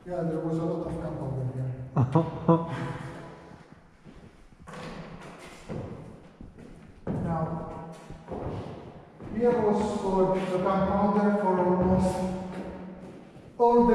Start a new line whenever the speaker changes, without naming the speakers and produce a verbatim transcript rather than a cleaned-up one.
Yeah, there was a lot of gunpowder here. Now, here was stored the gunpowder for almost all the